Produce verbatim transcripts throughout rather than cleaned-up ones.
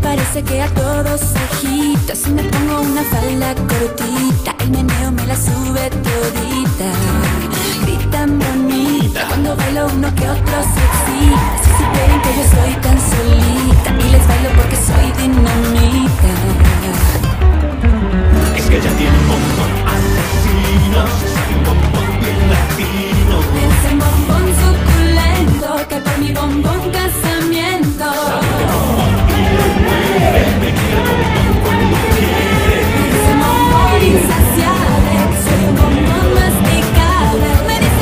parece que a todos agita. Si me pongo una falda cortita, el meneo me la sube todita. Gritan bonita cuando bailo uno que otro se excita. Si supieran que yo soy tan solita y les bailo porque soy dinamita. Es que ella tiene un bombón asesino, es un bombón bien latino. Ese bombón suculento que por mi bombón casamiento. Sabe de bombón y lo mueve, me quiere bombón cuando quiere. Ese bombón insaciable, soy un bombón masticable. Me dice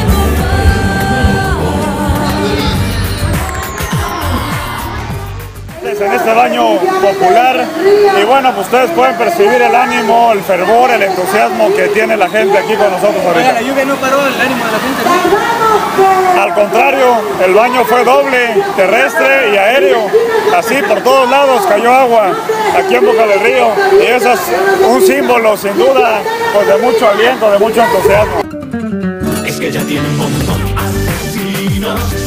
En este baño popular, y bueno, pues ustedes pueden percibir el ánimo, el fervor, el entusiasmo que tiene la gente aquí con nosotros ahorita. La lluvia no paró el ánimo de la gente, ¿no? Al contrario, el baño fue doble, terrestre y aéreo. Así por todos lados cayó agua aquí en Boca del Río, y eso es un símbolo sin duda pues de mucho aliento, de mucho entusiasmo. Es que ella tiene un bombón asesino.